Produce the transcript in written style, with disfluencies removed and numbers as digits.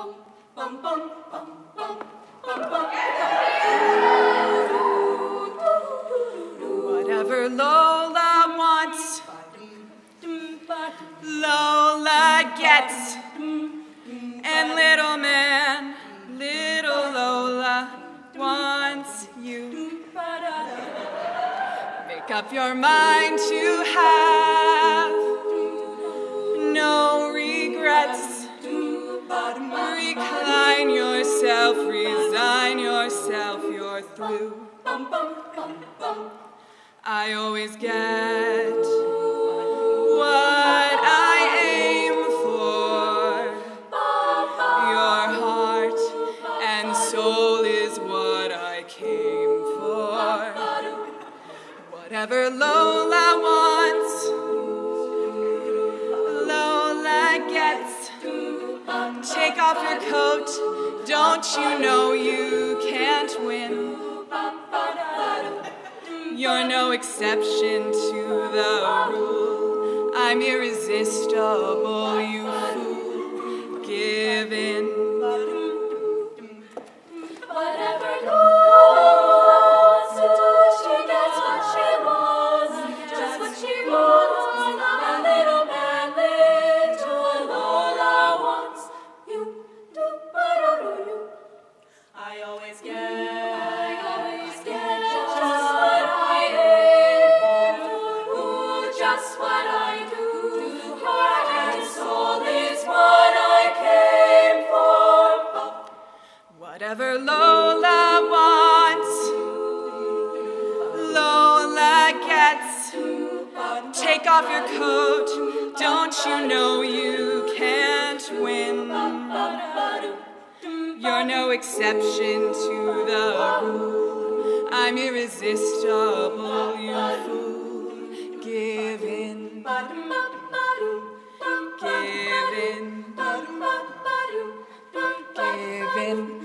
Whatever Lola wants, Lola gets. And little man, little Lola wants you. Make up your mind to have no regrets. Recline yourself, resign yourself, you're through. I always get what I aim for. Your heart and soul is what I came for. Whatever Lola wants, Lola gets. Take off your coat, don't you know you can't win? You're no exception to the rule. I'm irresistible, you fool. Give in. Whatever Lola wants to do, she gets what she wants, just what she wants. A little man, little Lola wants you. I always get just what I aim for, just what I do. Heart and soul is what I came for. Whatever Lola wants, Lola gets. Take off your coat, don't you know you can't win? You're no exception to the rule. I'm irresistible, you fool. Give in. Give in. Give in.